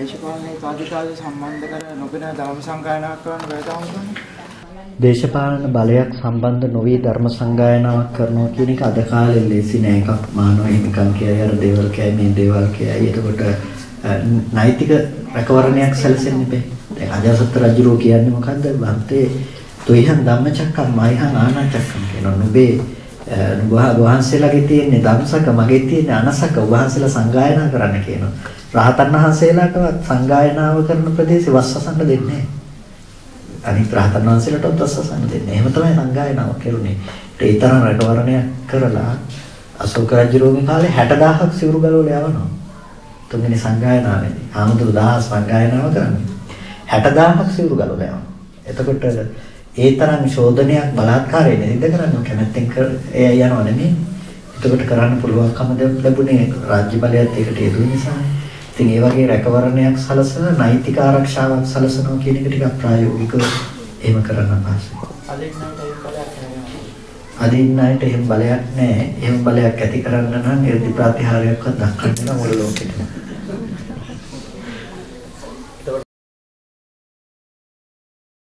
දේශපාලනයේ තාදිකාද සම්බන්ධ කර නොගෙන ධර්ම සංගායනාවක් කරන්න බැහැ. දේශපාලන බලයක් සම්බන්ධ නොවි ධර්ම සංගායනාවක් කරනවා කියන එක අද කාලේ ලේසි නෑ. එකක් මානව හිමිකම් කියයි අර දේවල් කියයි මේ දේවල් කියයි. එතකොට නෛතික රැකවරණයක් සැලසෙන්න බෑ. දැන් අජාසත් රජුරෝ කියන්නේ මොකද්ද? බන්තේ තොයිහන් ධම්මචක්කම් මයිහන් ආනාචක්කම් කියනවා. නුඹේ වහන්සේලාගේ තියෙන ධම්සක මගේ තියෙන අනසක වහන්සේලා සංගායනා කරන්න කියනවා. රහතන් වහන්සේලාටවත් සංගායනාව කරන ප්‍රදේශෙ වස්සසන්න දෙන්නේ නැහැ. අනිත් රහතන් වහන්සේලාටවත් වස්සසන්න දෙන්නේ නැහැ. එහෙම තමයි සංගායනාව කෙරුණේ. ඒ තරම් රැකවරණයක් කරලා අශෝක රජුගේ කාලේ 60000ක් සිවුරු ගලවලා යවනවා. තුන්වෙනි සංගායනාවේදී ආමතුරු 1000 සංගායනාව කරන්නේ 60000ක් සිවුරු ගලවලා යවනවා. එතකොට ඒ තරම් ශෝධනයක් බලාත්කාරයෙන් නිද කරන්න කැමැත්තෙන් ඒ යනවා නෙමෙයි. එතකොට කරන්න පුළුවන්කම ලැබුණේ රාජ්‍ය බලයත් ඒකට යෙදුණු නිසා. ඉතින් ඒ වගේ රැකවරණයක් සලසන නෛතික ආරක්ෂාවක් සලසනවා කියන එක ටිකක් ප්‍රායෝගිකව එහෙම කරන්න අවශ්‍යයි. අදින්නයිට එහෙම බලයක් නැහැ. එහෙම බලයක් ඇති කරන්න නම් ඉර්ධි ප්‍රතිහාරයක්වත් දක්වන්න මුළු ලෝකෙටම